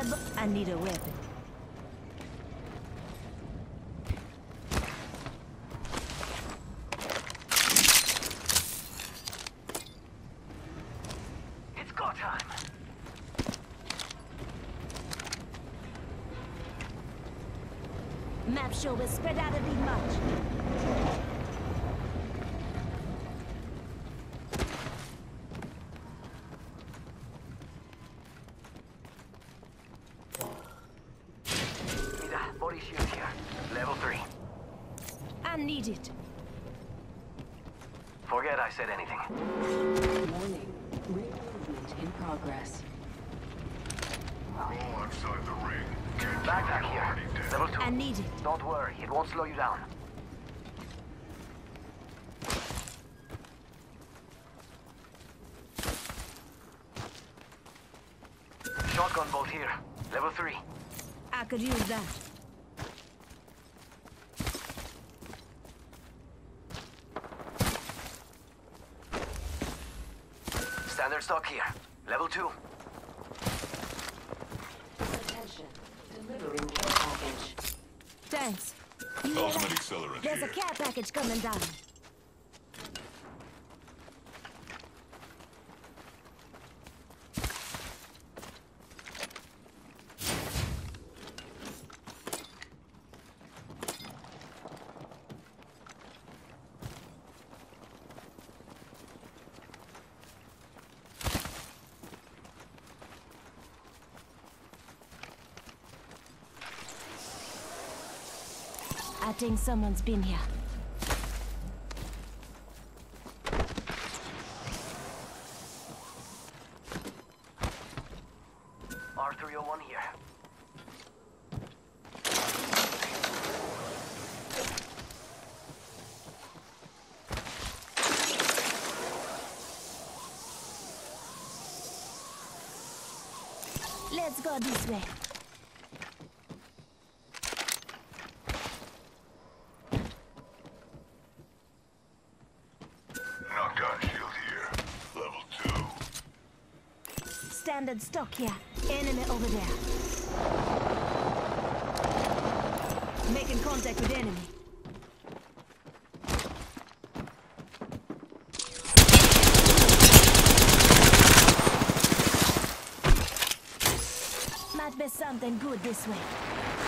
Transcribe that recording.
I need a weapon. It's go time. Map show is spread out a bit much. Mira, body shield here. Level 3. I need it. Forget I said anything. Warning. Ring movement in progress. We're all outside the ring. Can't Backpack kill you here. already dead. Level 2. I need it. Don't worry, it won't slow you down. Shotgun bolt here. Level 3. I could use that. Standard stock here. Level 2. Attention. Delivering care package. Thanks. You hear Ultimate that? accelerant There's a here. care package coming down. I think someone's been here. R301 here. Let's go this way. Knockdown shield here. Level 2. Standard stock here. Enemy over there. Making contact with enemy. Might be something good this way.